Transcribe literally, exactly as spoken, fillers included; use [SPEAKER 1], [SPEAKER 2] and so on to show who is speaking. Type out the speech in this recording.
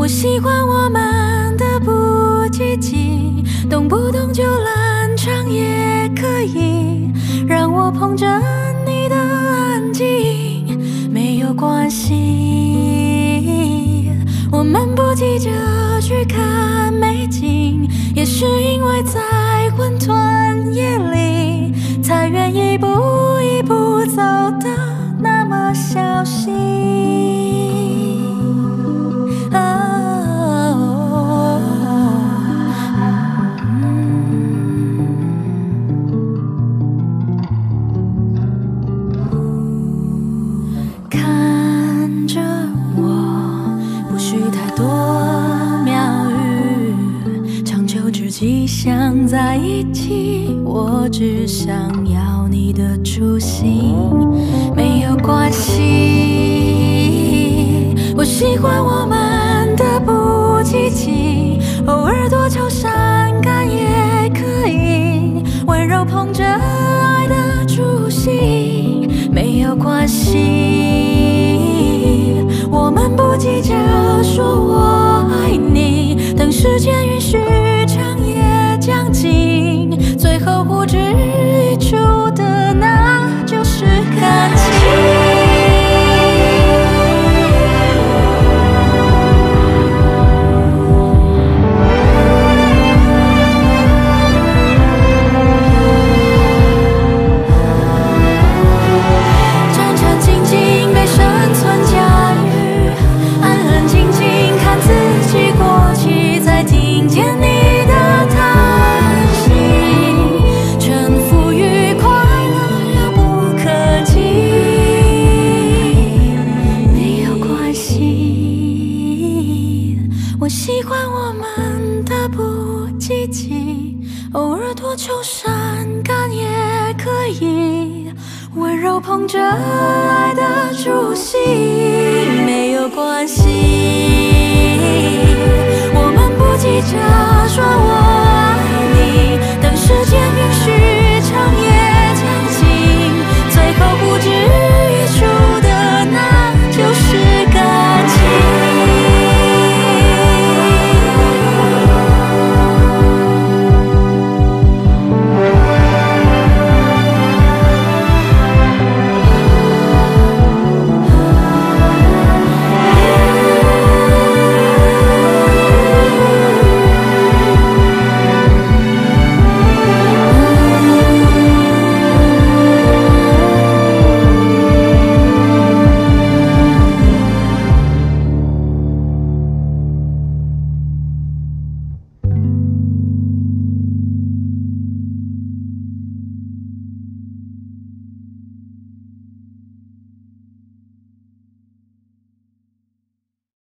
[SPEAKER 1] 我喜欢我们的不积极，动不动就冷场也可以，让我碰着你的安静没有关系。我们不急着去看美景，也是因为在混沌夜里才愿一步一步走得那么小心。看着我，不需太多妙语，长久之计想在一起，我只想要你的初心，没有关系。我喜欢我们的不积极，偶尔多愁善感也可以，温柔捧着爱的初心，没有关系。我们不急着说我爱你，等时间允许长夜将近，最后呼之欲出的那就是感情。我喜欢我们的不积极，偶尔多愁善感也可以，温柔捧着爱的初心，没有关系。